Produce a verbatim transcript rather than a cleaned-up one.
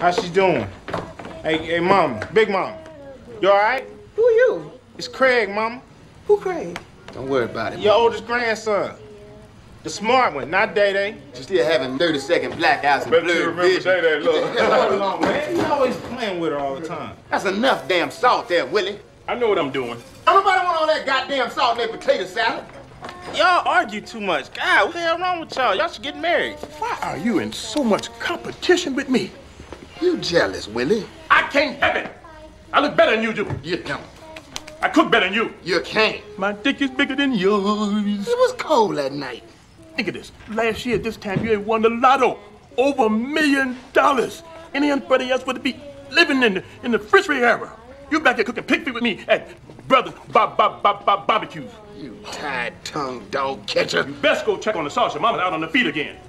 How she doing? Hey, hey, mama, big mama. You all right? Who are you? It's Craig, mama. Who Craig? Don't worry about it. Your oldest grandson. The smart one, not Day Day. She's still having thirty second blackouts and Bet you blurred remember vision. Day Day, look. Hold on, man. You always playing with her all the time. That's enough damn salt there, Willie. I know what I'm doing. Don't nobody want all that goddamn salt in their potato salad. Y'all argue too much. God, what the hell wrong with y'all? Y'all should get married. Why are you in so much competition with me? You jealous, Willie? I can't have it. I look better than you do. You don't. I cook better than you. You can't. My dick is bigger than yours. It was cold that night. Think of this. Last year at this time, you had won the lotto. Over a million dollars. Anybody else would be living in the, in the Frisbee era. You back here cooking pig feet with me at Brother Bob Bob Bob Bob barbecues. You tied-tongued dog catcher. You best go check on the sauce. Your mama's out on the feet again.